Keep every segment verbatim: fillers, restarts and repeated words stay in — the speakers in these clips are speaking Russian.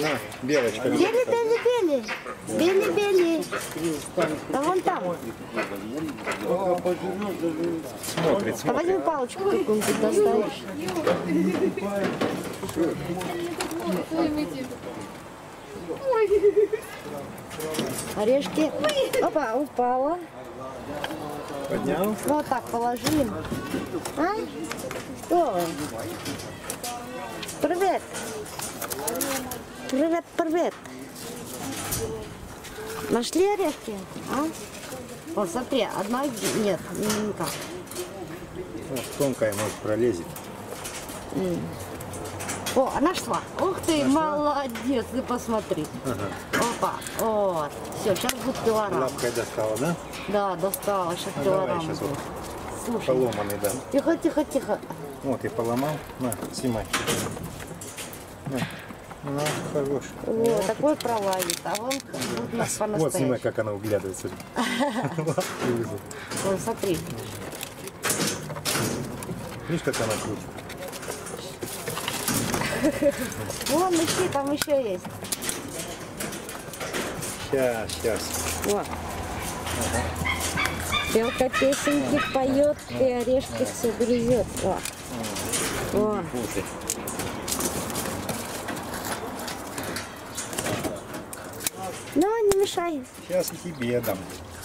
На, белочка. Бели, бели, бели. Бели, бели. Да вон там. Смотрит, А смотрит. возьми палочку какую-нибудь достанешь. Орешки. Опа, упала. Поднял. Вот так положи. А? Что вы? Привет. Привет, привет. Нашли орешки? А? Вот, смотри, одна нет, никак. Вот, тонкая, может, пролезет. О, нашла. Ух ты, молодец, ты посмотри. Ага. Опа, вот. Все, сейчас будет килограмм. Лапкой достала, да? Да, достала, сейчас Ну, давай, килограмм сейчас вот будет. Слушай, поломанный, да. тихо, тихо, тихо. Вот, я поломал. На, снимай. На, на, хорош. Вот, такой пролазит, а вон будет у нас Вот, снимай, по-настоящему. как она углядывается. Лапкой везет. Вон, смотри. Видишь, как она крутит? Вон, ищи, там еще есть. Сейчас, сейчас. Вот. Белка песенки поет и орешки все грызет. О. О. Слушай. Ну, не мешай. Сейчас и тебе дам.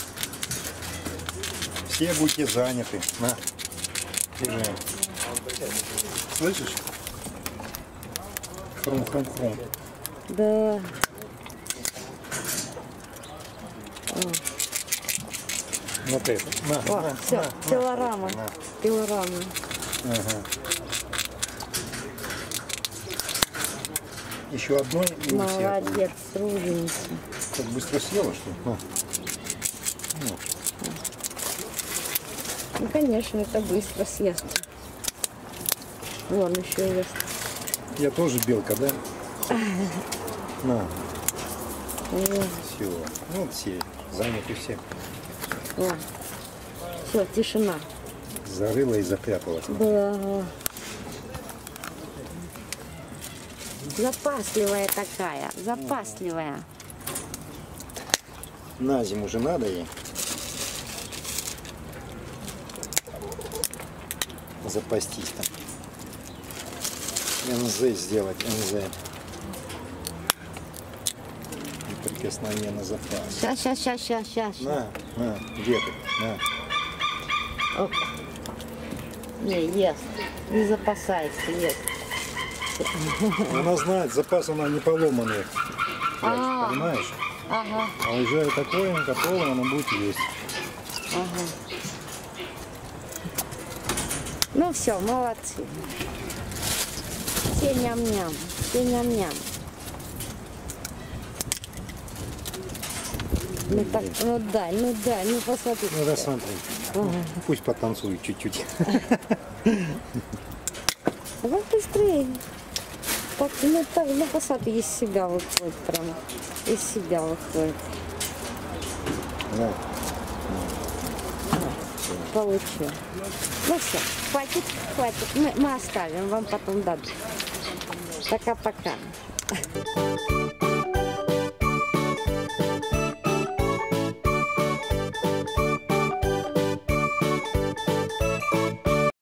Все будете заняты. На. Держи. Слышишь? Хрум-хрум-хрум. Да. Вот это. На, О, на, все, на, килограмма. на. Килограмма. Ага. Еще одной и у всех. Молодец, трудница. Так быстро съела, что ли? На. Ну, Ну, конечно, это быстро съест. Вон еще есть. я тоже белка, да? На, Вот. все. Вот все. Заняты все. Все, тишина. Зарыла и запряталась. Да. Запасливая такая, запасливая. На зиму же надо ей. Запастись там. эн зэ сделать, эн зэ. Неприкосновенно запас. Сейчас, сейчас, сейчас, сейчас, сейчас. На, на, где ты? На. Оп. Не, ест. Не запасается, ест. Она знает, запас она не поломанный. А. Понимаешь? Ага, А уже такое, готово, она будет есть. ага. Ну все, молодцы. Все ням-ням, все ням-ням. Ну так, ну дай, ну дай, ну посмотри. Ну, рассмотри. Ага. Пусть потанцует чуть-чуть. Давай быстрее. Так, ну так, ну посмотри, из себя выходит прямо. Из себя выходит. Да. Получил. Ну все, хватит, хватит. Мы, мы оставим, вам потом дадут. Пока-пока.